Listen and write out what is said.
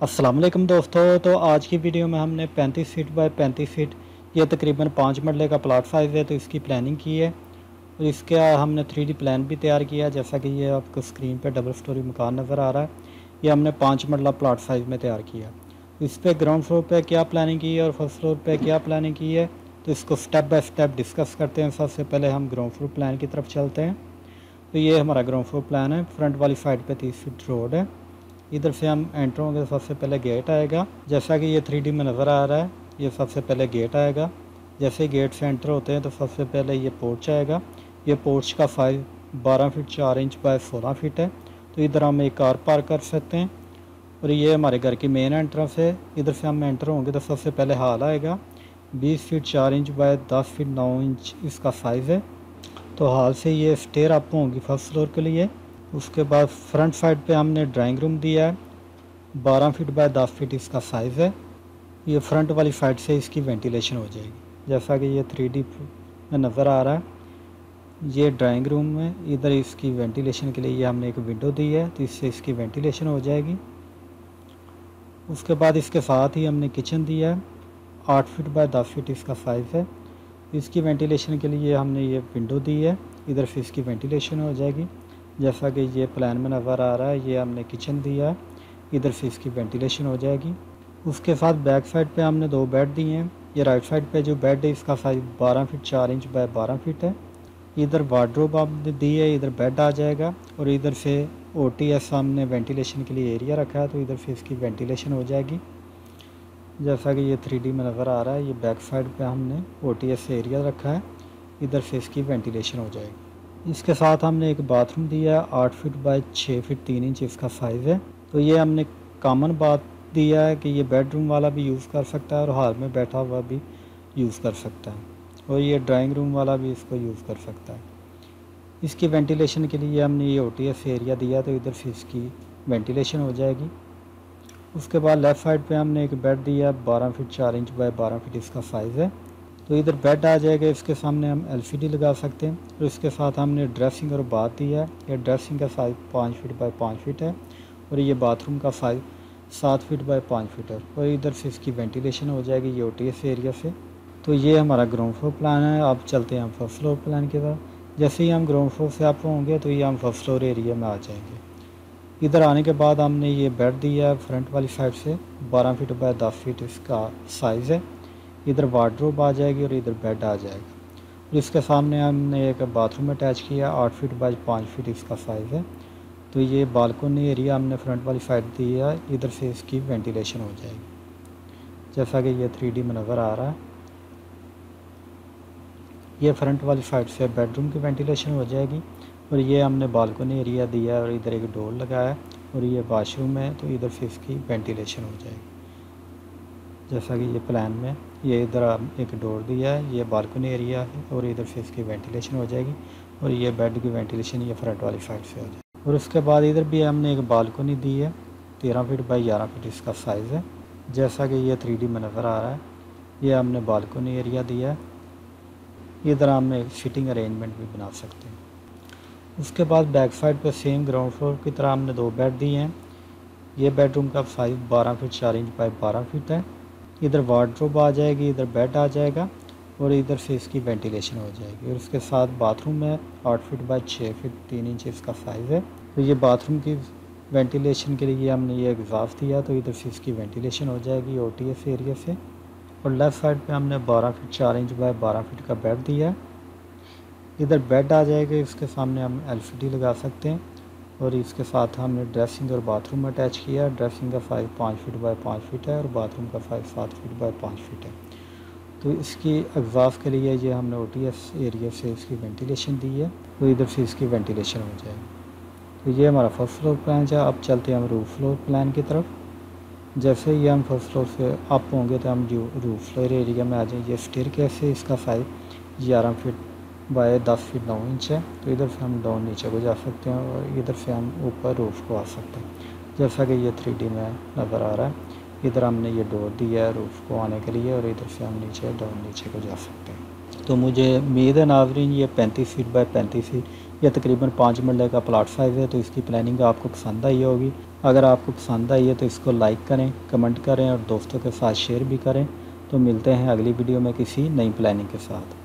अस्सलाम वालेकुम दोस्तों। तो आज की वीडियो में हमने 35 फीट बाय 35 फीट ये तकरीबन 5 मरले का प्लाट साइज़ है, तो इसकी प्लानिंग की है। और इसका हमने 3D प्लान भी तैयार किया, जैसा कि ये आपको स्क्रीन पे डबल स्टोरी मकान नज़र आ रहा है। ये हमने 5 मरला प्लाट साइज़ में तैयार किया। इस पर ग्राउंड फ्लोर पे क्या प्लानिंग की है और फर्स्ट फ्लोर पे क्या प्लानिंग की है, तो इसको स्टेप बाय स्टेप डिस्कस करते हैं। सबसे पहले हम ग्राउंड फ्लोर प्लान की तरफ चलते हैं। तो ये हमारा ग्राउंड फ्लोर प्लान है। फ्रंट वाली साइड पे 30 फीट रोड है। इधर से हम एंटर होंगे तो सबसे पहले गेट आएगा, जैसा कि ये 3D में नज़र आ रहा है। ये सबसे पहले गेट आएगा। जैसे गेट से एंटर होते हैं तो सबसे पहले ये पोर्च आएगा। ये पोर्च का size 12 feet 4 inch by 16 feet है। तो इधर हम एक कार पार्क कर सकते हैं। और ये हमारे घर की मेन एंट्रेंस है। इधर से हम एंटर होंगे तो सबसे पहले हॉल आएगा। 20 feet 4 inch by 10 feet 9 inch इसका साइज़ है। तो हॉल से ये स्टेयर अप होंगी फर्स्ट फ्लोर के लिए। उसके बाद फ्रंट साइड पे हमने ड्राइंग रूम दिया है। 12 फीट बाय 10 फीट इसका साइज़ है। ये फ्रंट वाली साइड से इसकी वेंटिलेशन हो जाएगी, जैसा कि ये 3D में नज़र आ रहा है। ये ड्राइंग रूम में, इधर इसकी वेंटिलेशन के लिए ये हमने एक विंडो दी है, तो इससे इसकी वेंटिलेशन हो जाएगी। उसके बाद इसके साथ ही हमने किचन दिया है। 8 फीट बाय 10 फीट इसका साइज़ है। इसकी वेंटिलेशन के लिए हमने ये विंडो दी है, इधर से इसकी वेंटिलेशन हो जाएगी, जैसा कि ये प्लान में नज़र आ रहा है। ये हमने किचन दिया है, इधर से इसकी वेंटिलेशन हो जाएगी। उसके साथ बैक साइड पे हमने 2 बेड दिए हैं। ये राइट साइड पे जो बेड है इसका size 12 feet 4 inch by 12 feet है। इधर वार्डरोब आपने दी है, इधर बेड आ जाएगा। और इधर से OTS सामने वेंटिलेशन के लिए एरिया रखा है, तो इधर से इसकी वेंटिलेशन हो जाएगी, जैसा कि ये 3D में नज़र आ रहा है। ये बैक साइड पे हमने OTS एरिया रखा है, इधर से इसकी वेंटिलेशन हो जाएगी। इसके साथ हमने एक बाथरूम दिया है। 8 फीट बाय 6 फीट 3 इंच इसका साइज़ है। तो ये हमने कॉमन बात दिया है कि ये बेडरूम वाला भी यूज़ कर सकता है और हॉल में बैठा हुआ भी यूज़ कर सकता है, और ये ड्राइंग रूम वाला भी इसको यूज़ कर सकता है। इसकी वेंटिलेशन के लिए हमने ये OTS एरिया दिया, तो इधर से इसकी वेंटिलेशन हो जाएगी। उसके बाद लेफ़्ट साइड पे हमने एक बेड दिया, 12 फीट 4 इंच बाय 12 फीट इसका साइज़ है। तो इधर बेड आ जाएगा, इसके सामने हम LCD लगा सकते हैं। और इसके साथ हमने ड्रेसिंग और बाथ दिया है। ये ड्रेसिंग का साइज़ 5 फीट बाय 5 फीट है, और ये बाथरूम का साइज़ 7 फीट बाय 5 फीट है। और इधर से इसकी वेंटिलेशन हो जाएगी ये OTS एरिया से। तो ये हमारा ग्राउंड फ्लोर प्लान है। अब चलते हैं हम फर्स्ट फ्लोर प्लान की तरफ। जैसे ही हम ग्राउंड फ्लोर से आप होंगे तो ये हम फर्स्ट फ्लोर एरिया में आ जाएंगे। इधर आने के बाद हमने ये बेड दिया है फ्रंट वाली साइड से, 12 फीट बाय 10 फीट इसका साइज़ है। इधर वार्डरोब आ जाएगी और इधर बेड आ जाएगा। और इसके सामने हमने एक बाथरूम अटैच किया, 8 फीट बाय 5 फीट इसका साइज़ है। तो ये बालकनी एरिया हमने फ्रंट वाली साइड दिया है, इधर से इसकी वेंटिलेशन हो जाएगी, जैसा कि ये 3D में नज़र आ रहा है। ये फ्रंट वाली साइड से बेडरूम की वेंटिलेशन हो जाएगी। और ये हमने बालकनी एरिया दिया है, और इधर एक डोर लगाया है, और ये वाशरूम है, तो इधर से इसकी वेंटिलेशन हो जाएगी, जैसा कि ये प्लान में। ये इधर एक डोर दिया है, ये बालकनी एरिया है, और इधर से इसकी वेंटिलेशन हो जाएगी। और ये बेड की वेंटिलेशन ये फ्रंट वाली साइड से हो जाएगी। और उसके बाद इधर भी हमने एक बालकनी दी है, 13 फीट बाई 11 फीट इसका साइज़ है, जैसा कि ये 3D में नज़र आ रहा है। ये हमने बालकनी एरिया दिया है। इधर हम एक सीटिंग अरेंजमेंट भी बना सकते हैं। उसके बाद बैक साइड पर सेम ग्राउंड फ्लोर की तरह हमने 2 बेड दिए हैं। ये बेडरूम का size 12 feet 4 inch by 12 feet है। इधर वार्डरोब आ जाएगी, इधर बेड आ जाएगा, और इधर से इसकी वेंटिलेशन हो जाएगी। और उसके साथ बाथरूम है, 8 फीट बाय 6 फीट 3 इंच इसका साइज़ है। तो ये बाथरूम की वेंटिलेशन के लिए हमने ये एग्जॉस्ट दिया, तो इधर से इसकी वेंटिलेशन हो जाएगी OTS एरिया से। और लेफ़्ट साइड पे हमने 12 फीट 4 इंच बाय 12 फीट का बेड दिया है। इधर बेड आ जाएगा, इसके सामने हम LCD लगा सकते हैं। और इसके साथ हमने ड्रेसिंग और बाथरूम अटैच किया। ड्रेसिंग का साइज़ 5 फीट बाय 5 फीट है, और बाथरूम का साइज़ 7 फीट बाय 5 फीट है। तो इसकी एग्जॉस्ट के लिए ये हमने OTS एरिया से इसकी वेंटिलेशन दी है, तो इधर से इसकी वेंटिलेशन हो जाएगी। तो ये हमारा फर्स्ट फ्लोर प्लान है। अब चलते हैं हम रूफ फ्लोर प्लान की तरफ। जैसे ही हम फर्स्ट फ्लोर से अप होंगे तो हम रूफ फ्लोर एरिया में आ जाएंगे। ये स्टेयरकेस है, इसका size 11 feet by 10 feet 9 inch है। तो इधर से हम डाउन नीचे को जा सकते हैं, और इधर से हम ऊपर रूफ को आ सकते हैं, जैसा कि ये 3D में नज़र आ रहा है। इधर हमने ये डोर दिया है रूफ को आने के लिए, और इधर से हम नीचे डाउन नीचे को जा सकते हैं। तो मुझे उम्मीद है नाज़रीन, ये 35 फीट बाय 35 फीट, ये तकरीबन 5 मरले का प्लाट साइज़ है। तो इसकी प्लानिंग आपको पसंद आई होगी। अगर आपको पसंद आई है तो इसको लाइक करें, कमेंट करें और दोस्तों के साथ शेयर भी करें। तो मिलते हैं अगली वीडियो में किसी नई प्लानिंग के साथ।